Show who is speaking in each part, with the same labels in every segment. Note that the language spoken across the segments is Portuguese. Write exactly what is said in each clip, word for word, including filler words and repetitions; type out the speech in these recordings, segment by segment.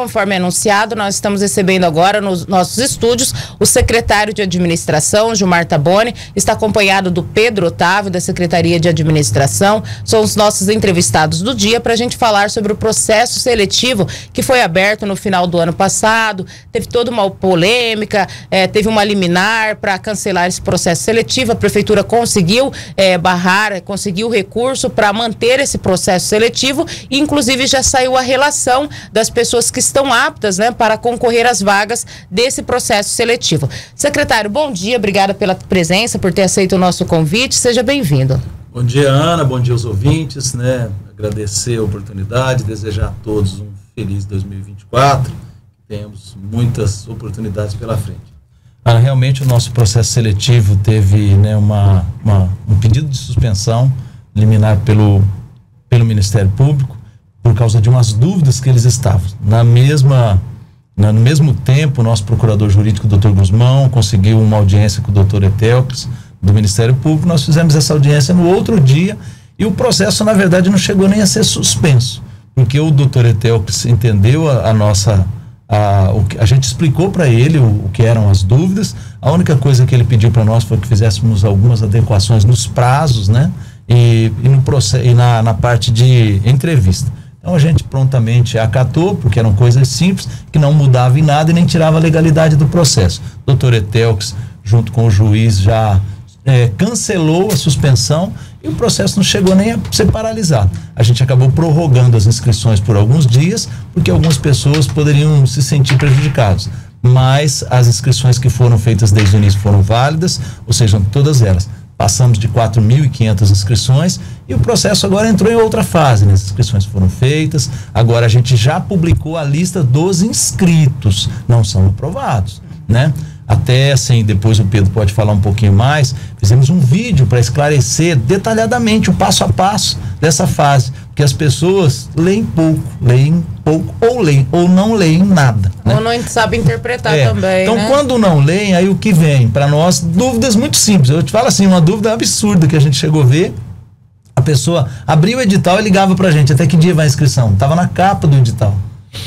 Speaker 1: conforme anunciado, nós estamos recebendo agora nos nossos estúdios o secretário de Administração, Gilmar Taboni, está acompanhado do Pedro Otávio, da Secretaria de Administração. São os nossos entrevistados do dia para a gente falar sobre o processo seletivo que foi aberto no final do ano passado. Teve toda uma polêmica, é, teve uma liminar para cancelar esse processo seletivo. A Prefeitura conseguiu é, barrar, conseguiu recurso para manter esse processo seletivo e, inclusive, já saiu a relação das pessoas que estão aptas, né, para concorrer às vagas desse processo seletivo. Secretário, bom dia, obrigada pela presença, por ter aceito o nosso convite, seja bem-vindo.
Speaker 2: Bom dia, Ana, bom dia aos ouvintes, né, agradecer a oportunidade, desejar a todos um feliz dois mil e vinte e quatro, temos muitas oportunidades pela frente. Ana, realmente o nosso processo seletivo teve, né, uma, uma, um pedido de suspensão liminar pelo, pelo Ministério Público, por causa de umas dúvidas que eles estavam. Na mesma, na, no mesmo tempo, o nosso procurador jurídico, doutor Guzmão, conseguiu uma audiência com o doutor Etelques, do Ministério Público. Nós fizemos essa audiência no outro dia e o processo, na verdade, não chegou nem a ser suspenso, porque o doutor Etelques entendeu a, a nossa... A, o que, a gente explicou para ele o, o que eram as dúvidas. A única coisa que ele pediu para nós foi que fizéssemos algumas adequações nos prazos, né? E, e, no processo, e na, na parte de entrevista. Então a gente prontamente acatou, porque eram coisas simples, que não mudava em nada e nem tirava a legalidade do processo. O doutor Etelques, junto com o juiz, já é, cancelou a suspensão e o processo não chegou nem a ser paralisado. A gente acabou prorrogando as inscrições por alguns dias, porque algumas pessoas poderiam se sentir prejudicadas. Mas as inscrições que foram feitas desde o início foram válidas, ou seja, todas elas. Passamos de quatro mil e quinhentas inscrições e o processo agora entrou em outra fase, né? As inscrições foram feitas, agora a gente já publicou a lista dos inscritos, não são aprovados, né? Até assim, depois o Pedro pode falar um pouquinho mais, fizemos um vídeo para esclarecer detalhadamente o passo a passo dessa fase, porque as pessoas leem pouco, leem pouco, ou leem, ou não leem nada, né?
Speaker 1: Ou não sabem interpretar é. também,
Speaker 2: Então,
Speaker 1: né?
Speaker 2: quando não leem, aí o que vem para nós, dúvidas muito simples. Eu te falo assim, uma dúvida absurda que a gente chegou a ver, a pessoa abriu o edital e ligava pra gente, até que dia vai a inscrição? Tava na capa do edital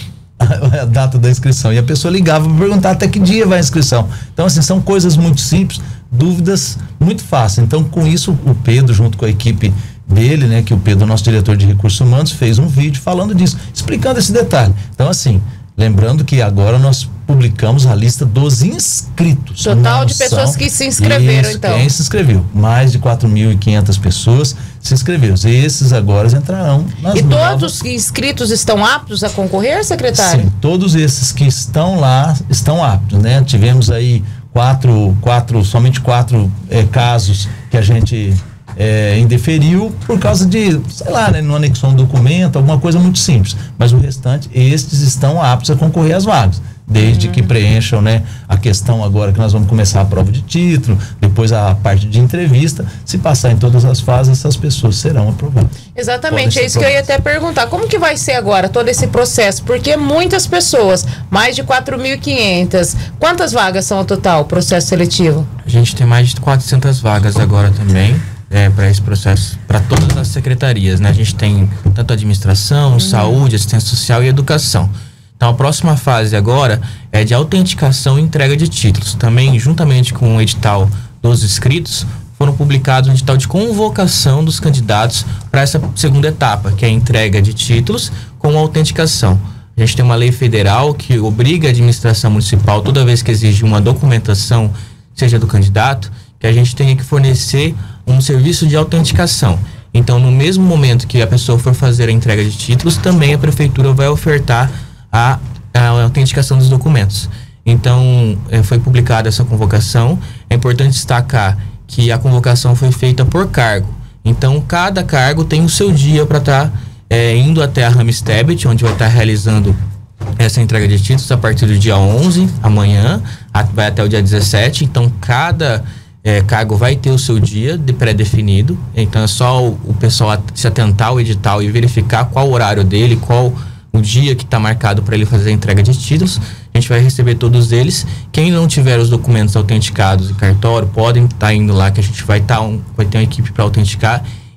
Speaker 2: a data da inscrição, e a pessoa ligava para perguntar até que dia vai a inscrição. Então, assim, são coisas muito simples, dúvidas muito fáceis. Então, com isso, o Pedro, junto com a equipe dele, né, que o Pedro, nosso diretor de recursos humanos, fez um vídeo falando disso, explicando esse detalhe. Então, assim, lembrando que agora nós publicamos a lista dos inscritos.
Speaker 1: Total de pessoas que se inscreveram,
Speaker 2: isso,
Speaker 1: então.
Speaker 2: Quem se inscreveu? Mais de quatro mil e quinhentas pessoas se inscreveram. E esses agora entrarão nas
Speaker 1: E
Speaker 2: novas...
Speaker 1: todos os inscritos estão aptos a concorrer, secretário?
Speaker 2: Sim, todos esses que estão lá estão aptos, né? Tivemos aí quatro, quatro somente quatro é, casos que a gente é, indeferiu por causa de, sei lá, né, não anexou um documento, alguma coisa muito simples. Mas o restante, estes estão aptos a concorrer às vagas, desde uhum. que preencham, né, a questão agora que nós vamos começar a prova de título, depois a parte de entrevista. Se passar em todas as fases, essas pessoas serão aprovadas.
Speaker 1: Exatamente, é isso que eu ia até perguntar. Como que vai ser agora todo esse processo? Porque muitas pessoas, mais de quatro mil e quinhentas. Quantas vagas são ao total, processo seletivo?
Speaker 3: A gente tem mais de quatrocentas vagas agora também. É, para esse processo, para todas as secretarias, né? A gente tem tanto administração, uhum. saúde, assistência social e educação. Então, a próxima fase agora é de autenticação e entrega de títulos. Também, juntamente com o edital dos inscritos, foram publicados um edital de convocação dos candidatos para essa segunda etapa, que é a entrega de títulos com autenticação. A gente tem uma lei federal que obriga a administração municipal, toda vez que exige uma documentação, seja do candidato, que a gente tenha que fornecer um serviço de autenticação. Então, no mesmo momento que a pessoa for fazer a entrega de títulos, também a prefeitura vai ofertar a, a autenticação dos documentos. Então, eh, foi publicada essa convocação. É importante destacar que a convocação foi feita por cargo. Então, cada cargo tem o seu dia para estar tá, eh, indo até a Ramstebet, onde vai estar tá realizando essa entrega de títulos a partir do dia onze, amanhã, a, vai até o dia dezessete. Então, cada É, cargo vai ter o seu dia de pré-definido, então é só o, o pessoal at- se atentar ao edital e verificar qual o horário dele, qual o dia que está marcado para ele fazer a entrega de títulos. A gente vai receber todos eles. Quem não tiver os documentos autenticados em cartório, podem estar tá indo lá, que a gente vai, tá um, vai ter uma equipe para autenticar.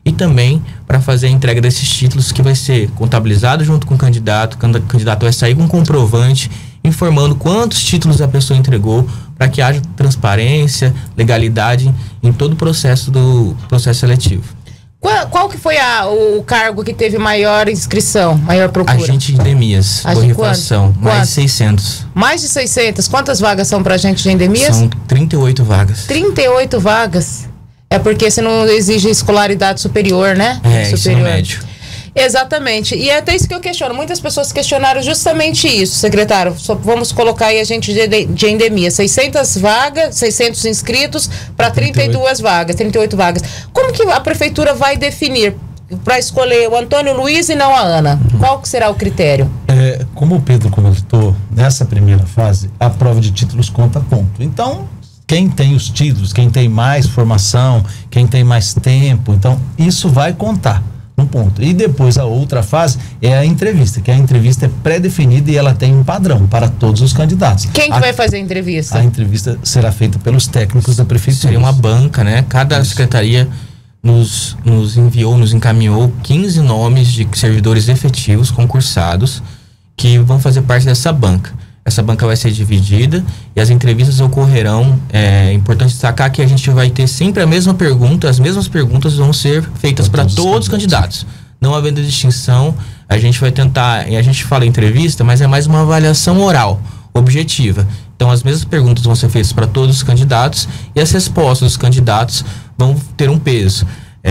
Speaker 3: e também para fazer a entrega desses títulos, que vai ser contabilizado junto com o candidato. O candidato vai sair com um comprovante informando quantos títulos a pessoa entregou, para que haja transparência, legalidade em todo o processo do processo seletivo.
Speaker 1: Qual, qual que foi a, o cargo que teve maior inscrição, maior procura?
Speaker 3: Agente de endemias, borrifação, mais de seiscentos.
Speaker 1: Mais de seiscentos. Quantas vagas são para agente de endemias?
Speaker 3: São trinta e oito vagas.
Speaker 1: trinta e oito vagas. É porque você não exige escolaridade superior, né?
Speaker 3: É,
Speaker 1: superior.
Speaker 3: ensino médio.
Speaker 1: Exatamente. E é até isso que eu questiono. Muitas pessoas questionaram justamente isso, secretário. Só vamos colocar aí a gente de, de endemia. seiscentas vagas, seiscentos inscritos para trinta e duas vagas, trinta e oito vagas. Como que a prefeitura vai definir para escolher o Antônio Luiz e não a Ana? Qual que será o critério?
Speaker 4: É, como o Pedro comentou, nessa primeira fase, a prova de títulos conta ponto. Então, quem tem os títulos, quem tem mais formação, quem tem mais tempo, então isso vai contar. Um ponto. E depois a outra fase é a entrevista, que a entrevista é pré-definida e ela tem um padrão para todos os candidatos.
Speaker 1: Quem que
Speaker 4: a,
Speaker 1: vai fazer a entrevista?
Speaker 4: A entrevista será feita pelos técnicos da prefeitura.
Speaker 3: Seria uma banca, né? Cada Isso. secretaria nos, nos enviou, nos encaminhou quinze nomes de servidores efetivos concursados que vão fazer parte dessa banca. Essa banca vai ser dividida e as entrevistas ocorrerão. É importante destacar que a gente vai ter sempre a mesma pergunta, as mesmas perguntas vão ser feitas para todos, todos os candidatos. Não havendo distinção, a gente vai tentar, e a gente fala entrevista, mas é mais uma avaliação oral, objetiva. Então as mesmas perguntas vão ser feitas para todos os candidatos e as respostas dos candidatos vão ter um peso.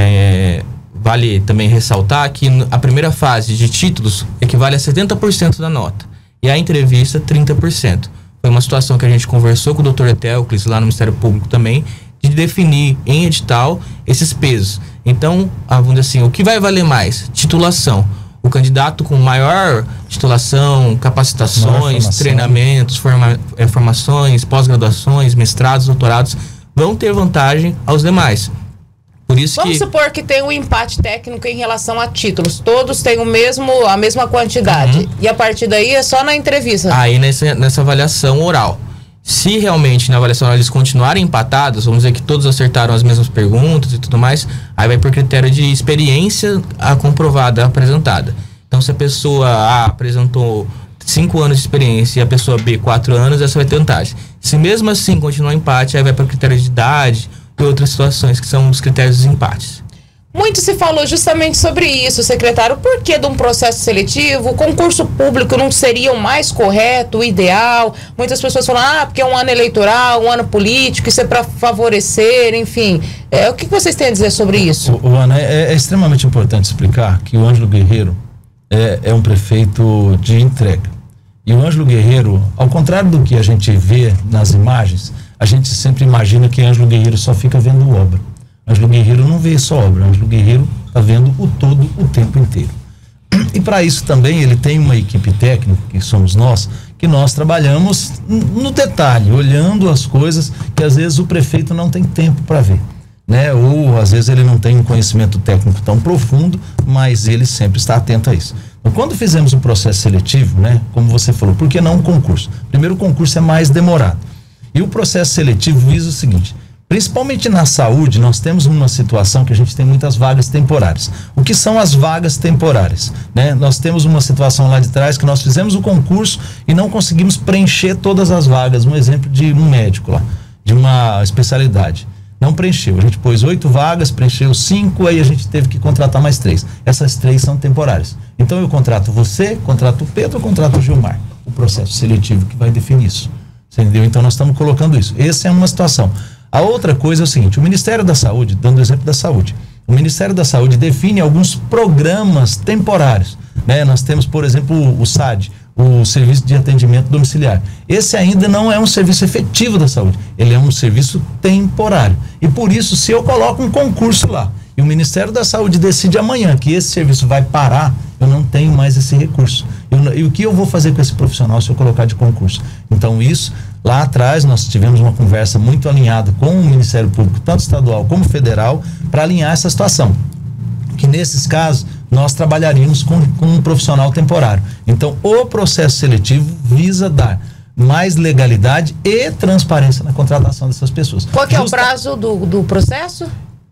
Speaker 3: É, vale também ressaltar que a primeira fase de títulos equivale a setenta por cento da nota. E a entrevista, trinta por cento. Foi uma situação que a gente conversou com o doutor Etéocles lá no Ministério Público também, de definir em edital esses pesos. Então, vamos dizer assim, o que vai valer mais? Titulação. O candidato com maior titulação, capacitações, treinamentos, forma, é, formações, pós-graduações, mestrados, doutorados, vão ter vantagem aos demais. Por isso
Speaker 1: Vamos
Speaker 3: que...
Speaker 1: supor que tem um empate técnico em relação a títulos. Todos têm o mesmo, a mesma quantidade. Uhum. E a partir daí é só na entrevista.
Speaker 3: Aí nessa, nessa avaliação oral. Se realmente na avaliação oral eles continuarem empatados, vamos dizer que todos acertaram as mesmas perguntas e tudo mais, aí vai por critério de experiência a comprovada, apresentada. Então se a pessoa A apresentou cinco anos de experiência e a pessoa B quatro anos, essa vai ter vantagem. Se mesmo assim continuar empate, aí vai por critério de idade e outras situações que são os critérios dos empates.
Speaker 1: Muito se falou justamente sobre isso, secretário. Por que de um processo seletivo? O concurso público não seria o mais correto, o ideal? Muitas pessoas falam, ah, porque é um ano eleitoral, um ano político, isso é para favorecer, enfim. É, o que vocês têm a dizer sobre isso?
Speaker 4: O, o Ana, é, é extremamente importante explicar que o Ângelo Guerreiro é, é um prefeito de entrega. E o Ângelo Guerreiro, ao contrário do que a gente vê nas imagens, a gente sempre imagina que Ângelo Guerreiro só fica vendo obra. Ângelo Guerreiro não vê só obra, Ângelo Guerreiro está vendo o todo o tempo inteiro. E para isso também ele tem uma equipe técnica, que somos nós, que nós trabalhamos no detalhe, olhando as coisas que às vezes o prefeito não tem tempo para ver, né? Ou às vezes ele não tem um conhecimento técnico tão profundo, mas ele sempre está atento a isso. Então, quando fizemos o processo seletivo, né, como você falou, por que não um concurso? Primeiro, o concurso é mais demorado. E o processo seletivo visa o seguinte: principalmente na saúde, nós temos uma situação que a gente tem muitas vagas temporárias. O que são as vagas temporárias? Né? Nós temos uma situação lá de trás que nós fizemos o concurso e não conseguimos preencher todas as vagas. Um exemplo de um médico lá, de uma especialidade. Não preencheu. A gente pôs oito vagas, preencheu cinco, aí a gente teve que contratar mais três. Essas três são temporárias. Então eu contrato você, contrato o Pedro, contrato o Gilmar. O processo seletivo que vai definir isso. Entendeu? Então nós estamos colocando isso. Essa é uma situação. A outra coisa é o seguinte: o Ministério da Saúde, dando o exemplo da saúde, o Ministério da Saúde define alguns programas temporários, né? Nós temos, por exemplo, o, o S A D, o Serviço de Atendimento Domiciliar. Esse ainda não é um serviço efetivo da saúde, ele é um serviço temporário. E por isso, se eu coloco um concurso lá e o Ministério da Saúde decide amanhã que esse serviço vai parar, eu não tenho mais esse recurso. Eu, e o que eu vou fazer com esse profissional se eu colocar de concurso? Então isso, lá atrás nós tivemos uma conversa muito alinhada com o Ministério Público, tanto estadual como federal, para alinhar essa situação. Que nesses casos nós trabalharíamos com, com um profissional temporário. Então o processo seletivo visa dar mais legalidade e transparência na contratação dessas pessoas.
Speaker 1: Qual que é
Speaker 4: Justa...
Speaker 1: o prazo do, do processo?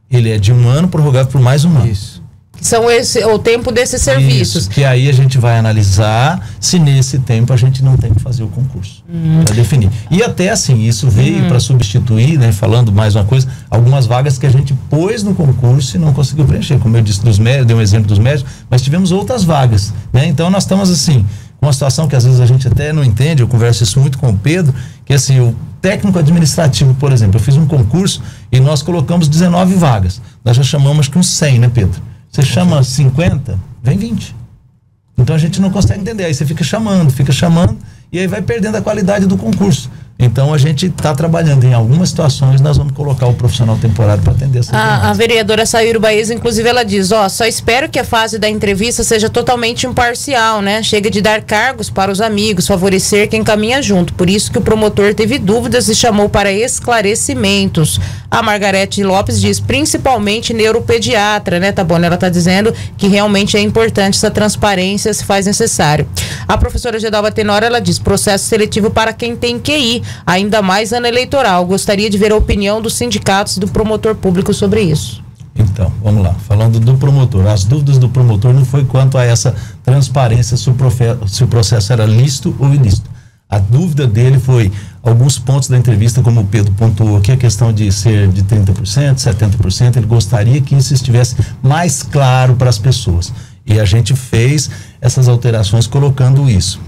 Speaker 4: ele é de um ano prorrogável por mais um ano.
Speaker 3: Isso.
Speaker 1: São esse, o tempo desses serviços.
Speaker 4: Isso, que aí a gente vai analisar se nesse tempo a gente não tem que fazer o concurso uhum. para definir. E até assim, isso veio uhum. para substituir, né, falando mais uma coisa, algumas vagas que a gente pôs no concurso e não conseguiu preencher, como eu disse dos médicos, dei um exemplo dos médicos, mas tivemos outras vagas, né? Então nós estamos assim, com uma situação que às vezes a gente até não entende, eu converso isso muito com o Pedro, que assim, o técnico administrativo, por exemplo, eu fiz um concurso e nós colocamos dezenove vagas, nós já chamamos acho que uns cem, né, Pedro? Você chama cinquenta, vem vinte. Então a gente não consegue entender. Aí você fica chamando, fica chamando, e aí vai perdendo a qualidade do concurso. Então a gente está trabalhando em algumas situações, nós vamos colocar o profissional temporário para atender essa
Speaker 1: a, a vereadora Sayuri Baez, inclusive, ela diz, ó, só espero que a fase da entrevista seja totalmente imparcial, né? Chega de dar cargos para os amigos, favorecer quem caminha junto. Por isso que o promotor teve dúvidas e chamou para esclarecimentos. A Margarete Lopes diz, principalmente neuropediatra, né, tá bom? Ela tá dizendo que realmente é importante essa transparência, se faz necessário. A professora Gedalva Tenório, ela diz, processo seletivo para quem tem Q I, ainda mais ano eleitoral. Gostaria de ver a opinião dos sindicatos e do promotor público sobre isso.
Speaker 4: Então, vamos lá. Falando do promotor, as dúvidas do promotor não foi quanto a essa transparência, se o, profe- se o processo era lícito ou ilícito. A dúvida dele foi alguns pontos da entrevista, como o Pedro pontuou, que a questão de ser de trinta por cento, setenta por cento, ele gostaria que isso estivesse mais claro para as pessoas. E a gente fez essas alterações colocando isso.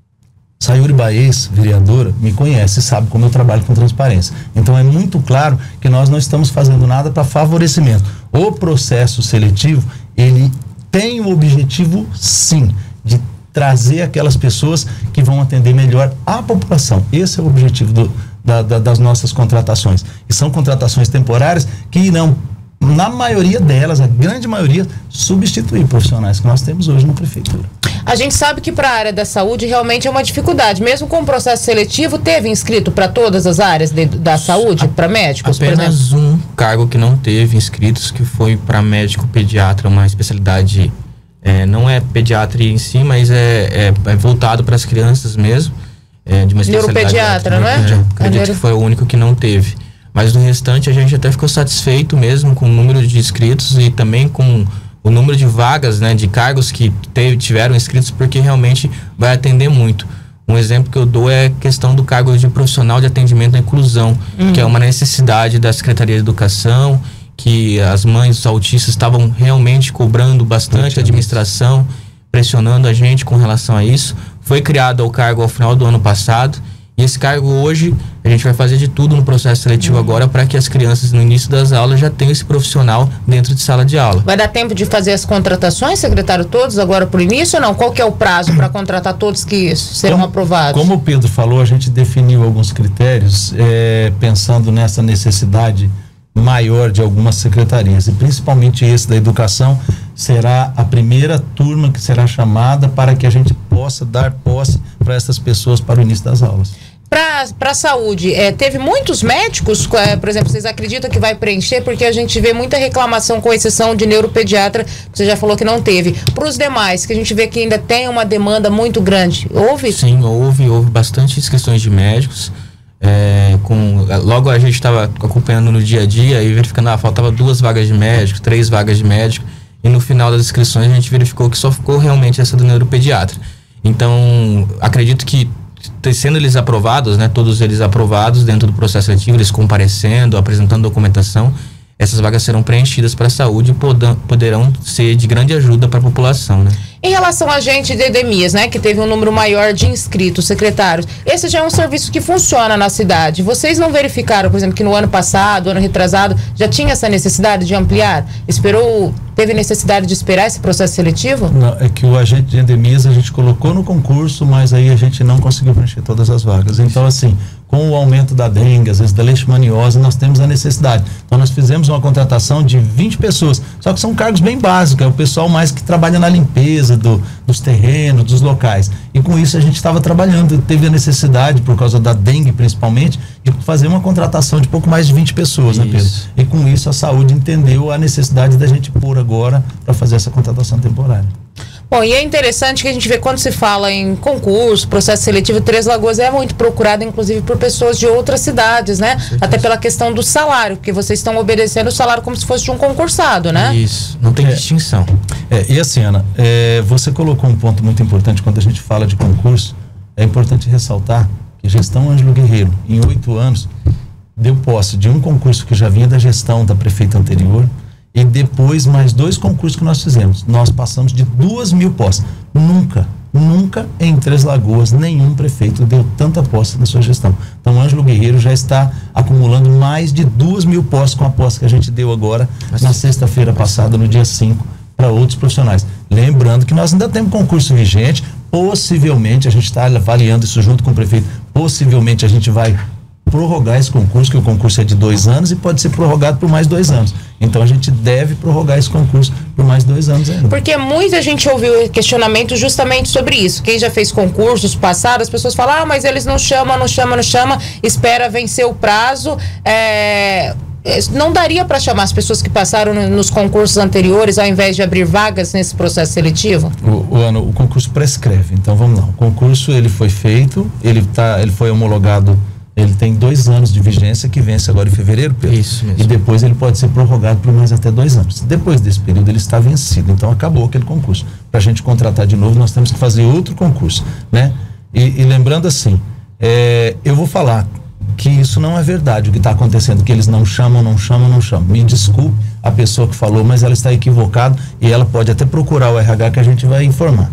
Speaker 4: Sayuri Baez, vereadora, me conhece, sabe como eu trabalho com transparência. Então é muito claro que nós não estamos fazendo nada para favorecimento. O processo seletivo, ele tem o objetivo, sim, de trazer aquelas pessoas que vão atender melhor a população. Esse é o objetivo do, da, da, das nossas contratações. E são contratações temporárias que irão, na maioria delas, a grande maioria, substituir profissionais que nós temos hoje na prefeitura.
Speaker 1: A gente sabe que para a área da saúde realmente é uma dificuldade. Mesmo com o processo seletivo, teve inscrito para todas as áreas de, da saúde, para médicos, por exemplo?
Speaker 3: Apenas um cargo que não teve inscritos, que foi para médico pediatra, uma especialidade, é, não é pediatria em si, mas é, é, é voltado para as crianças mesmo. É, de uma
Speaker 1: neuropediatra, não é?
Speaker 3: é acredito neuro... que foi o único que não teve. Mas no restante a gente até ficou satisfeito mesmo com o número de inscritos e também com o número de vagas, né, de cargos que teve, tiveram inscritos, porque realmente vai atender muito. Um exemplo que eu dou é a questão do cargo de profissional de atendimento à inclusão, uhum. que é uma necessidade da Secretaria de Educação, que as mães autistas estavam realmente cobrando bastante, a administração, pressionando a gente com relação a isso. Foi criado o cargo ao final do ano passado, e esse cargo hoje, a gente vai fazer de tudo no processo seletivo uhum. agora para que as crianças no início das aulas já tenham esse profissional dentro de sala de aula.
Speaker 1: Vai dar tempo de fazer as contratações, secretário, todos agora por início ou não? Qual que é o prazo para contratar todos que serão
Speaker 4: como,
Speaker 1: aprovados?
Speaker 4: Como o Pedro falou, a gente definiu alguns critérios é, pensando nessa necessidade maior de algumas secretarias, e principalmente esse da educação será a primeira turma que será chamada para que a gente possa dar posse para essas pessoas para o início das aulas.
Speaker 1: Para a saúde, é, teve muitos médicos, é, por exemplo, vocês acreditam que vai preencher? Porque a gente vê muita reclamação, com exceção de neuropediatra, que você já falou que não teve. Para os demais, que a gente vê que ainda tem uma demanda muito grande, houve?
Speaker 3: Sim, houve, houve bastante inscrições de médicos. É, com, logo a gente estava acompanhando no dia a dia e verificando, ah, faltava duas vagas de médico, três vagas de médico, e no final das inscrições a gente verificou que só ficou realmente essa do neuropediatra. Então, acredito que sendo eles aprovados, né, todos eles aprovados dentro do processo seletivo, eles comparecendo, apresentando documentação, essas vagas serão preenchidas para a saúde e podam, poderão ser de grande ajuda para a população, né?
Speaker 1: Em relação a gente de EDEMIAS, né, que teve um número maior de inscritos, secretários, esse já é um serviço que funciona na cidade. Vocês não verificaram, por exemplo, que no ano passado, ano retrasado, já tinha essa necessidade de ampliar? Esperou, teve necessidade de esperar esse processo seletivo?
Speaker 4: Não, é que o agente de EDEMIAS a gente colocou no concurso, mas aí a gente não conseguiu preencher todas as vagas. Então, assim, com o aumento da dengue, às vezes da leishmaniose, nós temos a necessidade. Então, nós fizemos uma contratação de vinte pessoas, só que são cargos bem básicos, é o pessoal mais que trabalha na limpeza do, dos terrenos, dos locais. E com isso a gente estava trabalhando, teve a necessidade, por causa da dengue principalmente, de fazer uma contratação de pouco mais de vinte pessoas, isso. né, Pedro? E com isso a saúde entendeu a necessidade da gente pôr agora para fazer essa contratação temporária.
Speaker 1: Bom, e é interessante que a gente vê quando se fala em concurso, processo seletivo, Três Lagoas é muito procurado, inclusive, por pessoas de outras cidades, né? Até pela questão do salário, porque vocês estão obedecendo o salário como se fosse de um concursado, né?
Speaker 3: Isso, não tem
Speaker 4: é,
Speaker 3: distinção.
Speaker 4: É, e assim, Ana, é, você colocou um ponto muito importante quando a gente fala de concurso. É importante ressaltar que gestão Ângelo Guerreiro, em oito anos, deu posse de um concurso que já vinha da gestão da prefeita anterior, e depois mais dois concursos que nós fizemos. Nós passamos de duas mil posses. Nunca, nunca em Três Lagoas nenhum prefeito deu tanta posse na sua gestão. Então, Ângelo Guerreiro já está acumulando mais de duas mil posses com a posse que a gente deu agora, Mas... na sexta-feira passada, no dia cinco, para outros profissionais. Lembrando que nós ainda temos concurso vigente, possivelmente, a gente está avaliando isso junto com o prefeito, possivelmente a gente vai prorrogar esse concurso, que o concurso é de dois anos e pode ser prorrogado por mais dois anos. Então a gente deve prorrogar esse concurso por mais dois anos ainda.
Speaker 1: Porque muita gente ouviu questionamento justamente sobre isso. Quem já fez concursos passados, as pessoas falam, ah, mas eles não chamam, não chamam, não chamam, espera vencer o prazo. É... Não daria para chamar as pessoas que passaram nos concursos anteriores ao invés de abrir vagas nesse processo seletivo?
Speaker 4: O, o, ano, o concurso prescreve. Então vamos lá. O concurso ele foi feito, ele, tá, ele foi homologado. Ele tem dois anos de vigência, que vence agora em fevereiro, Pedro.
Speaker 3: Isso mesmo.
Speaker 4: E depois ele pode ser prorrogado por mais até dois anos. Depois desse período ele está vencido, então acabou aquele concurso. Para a gente contratar de novo, nós temos que fazer outro concurso, né? E, e lembrando assim, é, eu vou falar que isso não é verdade, o que está acontecendo, que eles não chamam, não chamam, não chamam. Me desculpe a pessoa que falou, mas ela está equivocada e ela pode até procurar o R H que a gente vai informar.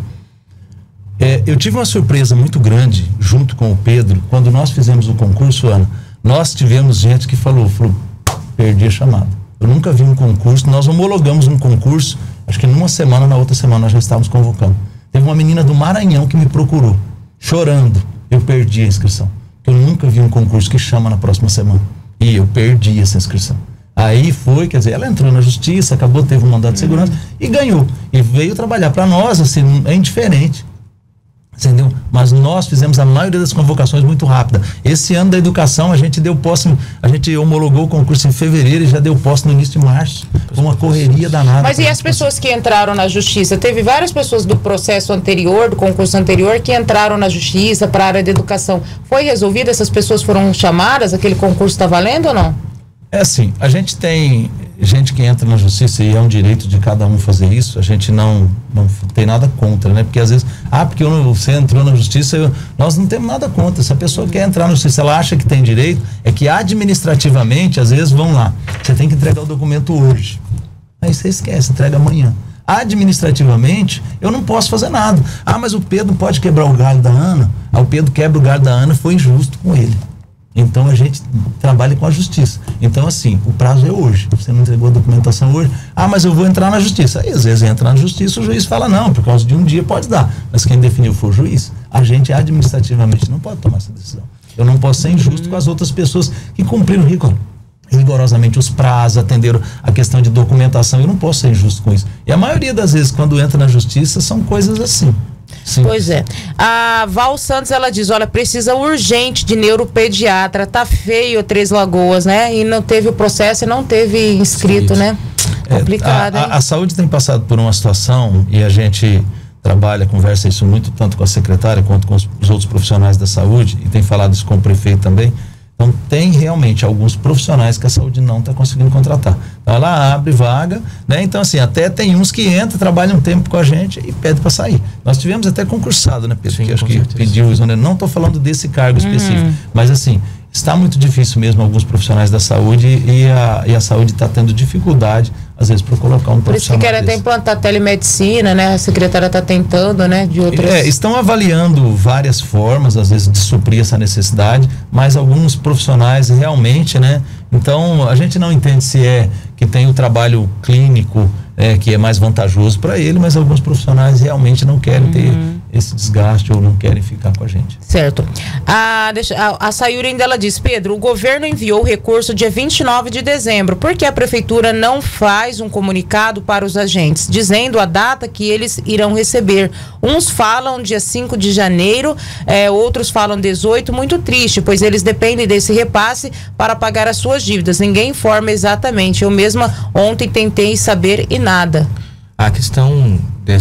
Speaker 4: É, eu tive uma surpresa muito grande junto com o Pedro quando nós fizemos o concurso, Ana. Nós tivemos gente que falou, falou, perdi a chamada. Eu nunca vi um concurso, nós homologamos um concurso, acho que numa semana, na outra semana nós já estávamos convocando. Teve uma menina do Maranhão que me procurou, chorando, eu perdi a inscrição. Eu nunca vi um concurso que chama na próxima semana. E eu perdi essa inscrição. Aí foi, quer dizer, ela entrou na justiça, acabou, teve um mandado de segurança e ganhou. E veio trabalhar. Para nós, assim, é indiferente. Entendeu? Mas nós fizemos a maioria das convocações muito rápida. Esse ano da educação a gente deu posse, a gente homologou o concurso em fevereiro e já deu posse no início de março. Uma correria danada.
Speaker 1: Mas e as pessoas que entraram na justiça? Teve várias pessoas do processo anterior, do concurso anterior, que entraram na justiça para a área de educação. Foi resolvido? Essas pessoas foram chamadas? Aquele concurso está valendo ou não?
Speaker 4: É assim, a gente tem gente que entra na justiça e é um direito de cada um fazer isso, a gente não, não tem nada contra, né? Porque às vezes, ah, porque eu, você entrou na justiça, eu, nós não temos nada contra. Se a pessoa quer entrar na justiça, ela acha que tem direito, é que administrativamente, às vezes, vão lá, você tem que entregar o documento hoje. Aí você esquece, entrega amanhã. Administrativamente, eu não posso fazer nada. Ah, mas o Pedro pode quebrar o galho da Ana. Ah, o Pedro quebra o galho da Ana, foi injusto com ele. Então a gente trabalha com a justiça. Então assim, o prazo é hoje. Você não entregou a documentação hoje. Ah, mas eu vou entrar na justiça. Aí às vezes entra na justiça, o juiz fala não, por causa de um dia pode dar. Mas quem definiu foi o juiz. A gente administrativamente não pode tomar essa decisão. Eu não posso ser injusto com as outras pessoas que cumpriram rigor, rigorosamente os prazos, atenderam a questão de documentação. Eu não posso ser injusto com isso. E a maioria das vezes quando entra na justiça são coisas assim. Sim.
Speaker 1: Pois é. A Val Santos, ela diz, olha, precisa urgente de neuropediatra, tá feio Três Lagoas, né? E não teve o processo e não teve inscrito, Sim. né? Complicado,
Speaker 4: é, a,
Speaker 1: hein?
Speaker 4: A, a saúde tem passado por uma situação e a gente trabalha, conversa isso muito tanto com a secretária quanto com os, os outros profissionais da saúde e tem falado isso com o prefeito também. Então tem realmente alguns profissionais que a saúde não está conseguindo contratar. Então ela abre vaga, né? Então assim, até tem uns que entram, trabalham um tempo com a gente e pedem para sair. Nós tivemos até concursado, né, Pedro?
Speaker 3: Sim,
Speaker 4: que acho que
Speaker 3: certeza.
Speaker 4: pediu, né? Não estou falando desse cargo uhum. específico, mas assim, está muito difícil mesmo alguns profissionais da saúde e a, e a saúde está tendo dificuldade, às vezes, para colocar um
Speaker 1: Por isso que querem até implantar telemedicina, né? A secretária está tentando, né? De outras...
Speaker 4: É, estão avaliando várias formas, às vezes, de suprir essa necessidade, mas alguns profissionais realmente, né? Então, a gente não entende se é que tem o trabalho clínico, é, que é mais vantajoso para ele, mas alguns profissionais realmente não querem uhum. ter esse desgaste ou não querem ficar com a gente.
Speaker 1: Certo. A, deixa, a, a Sayuri ainda ela diz, Pedro, o governo enviou o recurso dia vinte e nove de dezembro, por que a prefeitura não faz um comunicado para os agentes, dizendo a data que eles irão receber? Uns falam dia cinco de janeiro, é, outros falam dezoito, muito triste, pois eles dependem desse repasse para pagar as suas dívidas. Ninguém informa exatamente. Eu mesma ontem tentei saber e nada.
Speaker 3: A questão dessa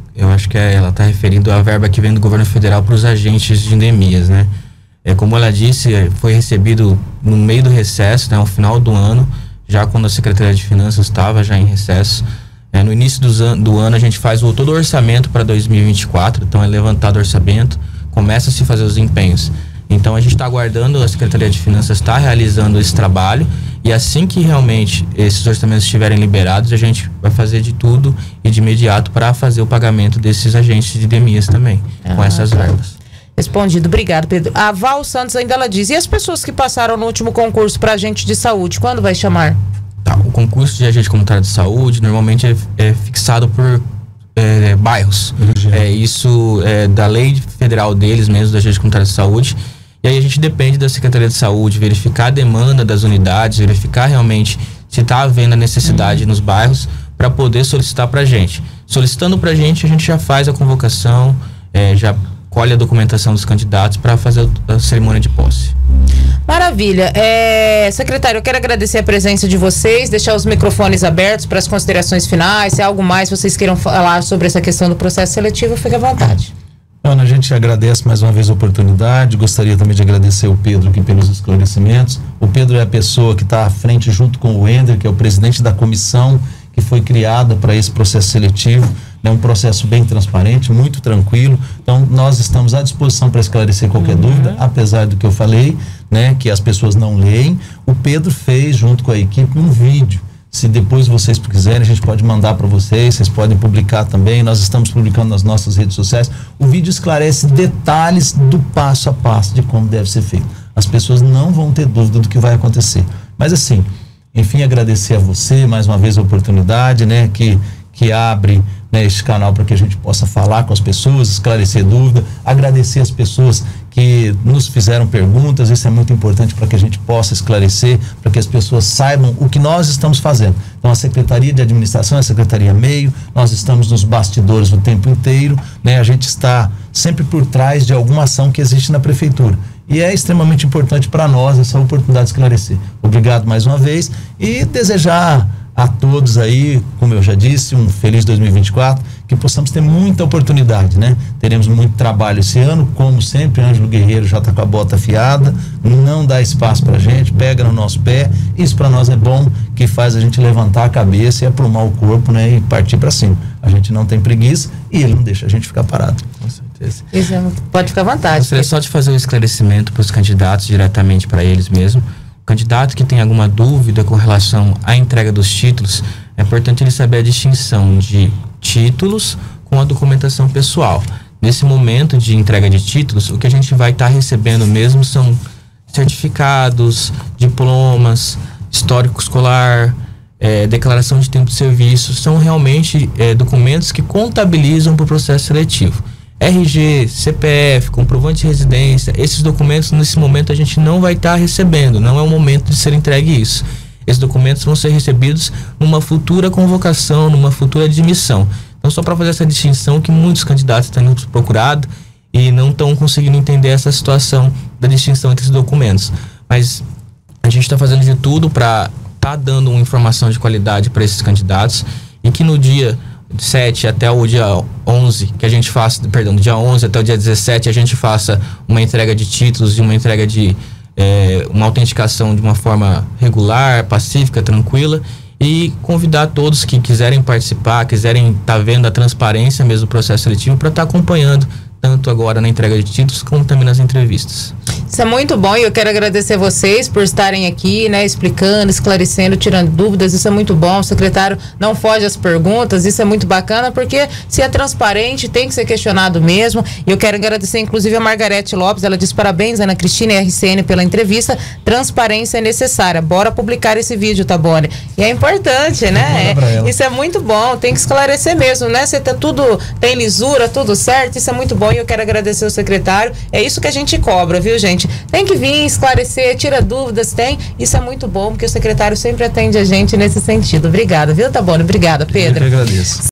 Speaker 3: eu acho que é, ela está referindo à verba que vem do governo federal para os agentes de endemias, né? É, como ela disse, foi recebido no meio do recesso, né, ao final do ano, já quando a Secretaria de Finanças estava já em recesso. É, no início do, an do ano a gente faz o, todo o orçamento para dois mil e vinte e quatro, então é levantado o orçamento, começa a se fazer os empenhos. Então a gente está aguardando, a Secretaria de Finanças está realizando esse trabalho, e assim que realmente esses orçamentos estiverem liberados, a gente vai fazer de tudo e de imediato para fazer o pagamento desses agentes de endemias também, ah, com essas verbas.
Speaker 1: Respondido, obrigado, Pedro. A Val Santos ainda ela diz, e as pessoas que passaram no último concurso para agente de saúde, quando vai chamar?
Speaker 3: Tá, o concurso de agente comunitário de saúde normalmente é, é fixado por é, bairros. Uhum. É isso é, da lei federal deles mesmo, do agente comunitário de saúde. E aí a gente depende da Secretaria de Saúde verificar a demanda das unidades, verificar realmente se está havendo a necessidade uhum. nos bairros para poder solicitar para a gente. Solicitando para a gente, a gente já faz a convocação, é, já colhe a documentação dos candidatos para fazer a cerimônia de posse.
Speaker 1: Maravilha. É, secretário, eu quero agradecer a presença de vocês, deixar os microfones abertos para as considerações finais. Se há algo mais vocês queiram falar sobre essa questão do processo seletivo, fique à vontade.
Speaker 4: Ana, a gente agradece mais uma vez a oportunidade. Gostaria também de agradecer o Pedro aqui pelos esclarecimentos. O Pedro é a pessoa que está à frente junto com o Ender, que é o presidente da comissão que foi criada para esse processo seletivo. É um processo bem transparente, muito tranquilo. Então, nós estamos à disposição para esclarecer qualquer uhum. dúvida, apesar do que eu falei, né, que as pessoas não leem. O Pedro fez, junto com a equipe, um vídeo. Se depois vocês quiserem, a gente pode mandar para vocês, vocês podem publicar também. Nós estamos publicando nas nossas redes sociais. O vídeo esclarece detalhes do passo a passo de como deve ser feito. As pessoas não vão ter dúvida do que vai acontecer. Mas assim, enfim, agradecer a você mais uma vez a oportunidade, né, que, que abre, né, este canal para que a gente possa falar com as pessoas, esclarecer dúvida, agradecer as pessoas que nos fizeram perguntas. Isso é muito importante para que a gente possa esclarecer, para que as pessoas saibam o que nós estamos fazendo. Então, a Secretaria de Administração, a Secretaria Meio, nós estamos nos bastidores o tempo inteiro, né? A gente está sempre por trás de alguma ação que existe na Prefeitura. E é extremamente importante para nós essa oportunidade de esclarecer. Obrigado mais uma vez e desejar a todos aí, como eu já disse, um feliz dois mil e vinte e quatro, que possamos ter muita oportunidade, né? Teremos muito trabalho esse ano, como sempre. Ângelo Guerreiro já está com a bota afiada, não dá espaço pra gente, pega no nosso pé. Isso para nós é bom, que faz a gente levantar a cabeça e aprumar o corpo, né? E partir para cima. A gente não tem preguiça e ele não deixa a gente ficar parado.
Speaker 3: Com certeza.
Speaker 1: Isso é, pode ficar à vontade. Eu
Speaker 3: gostaria só de fazer um esclarecimento para os candidatos, diretamente para eles mesmo. Candidato que tem alguma dúvida com relação à entrega dos títulos, é importante ele saber a distinção de títulos com a documentação pessoal. Nesse momento de entrega de títulos, o que a gente vai estar tá recebendo mesmo são certificados, diplomas, histórico escolar, é, declaração de tempo de serviço. São realmente é, documentos que contabilizam para o processo seletivo. R G, C P F, comprovante de residência, esses documentos nesse momento a gente não vai estar tá recebendo, não é o momento de ser entregue isso. Esses documentos vão ser recebidos numa futura convocação, numa futura admissão. Então, só para fazer essa distinção, que muitos candidatos estão nos procurando e não estão conseguindo entender essa situação da distinção entre esses documentos. Mas a gente está fazendo de tudo para estar tá dando uma informação de qualidade para esses candidatos e que no dia sete até o dia onze, que a gente faça, perdão, do dia onze até o dia dezessete, a gente faça uma entrega de títulos e uma entrega de é, uma autenticação de uma forma regular, pacífica, tranquila, e convidar todos que quiserem participar, quiserem estar tá vendo a transparência mesmo do processo seletivo, para estar tá acompanhando tanto agora na entrega de títulos como também nas entrevistas.
Speaker 1: Isso é muito bom e eu quero agradecer vocês por estarem aqui, né, explicando, esclarecendo, tirando dúvidas. Isso é muito bom. O secretário não foge às perguntas, isso é muito bacana, porque se é transparente, tem que ser questionado mesmo. E eu quero agradecer inclusive a Margarete Lopes, ela diz parabéns, Ana Cristina e R C N pela entrevista. Transparência é necessária. Bora publicar esse vídeo, tá, Boni? E é importante, né? É, isso é muito bom, tem que esclarecer mesmo, né? Você tá tudo, tem lisura, tudo certo, isso é muito bom. E eu quero agradecer o secretário. É isso que a gente cobra, viu, gente? Tem que vir esclarecer, tira dúvidas, tem. Isso é muito bom, porque o secretário sempre atende a gente nesse sentido. Obrigada, viu, Tabone? Obrigada, Pedro.
Speaker 4: Eu que agradeço.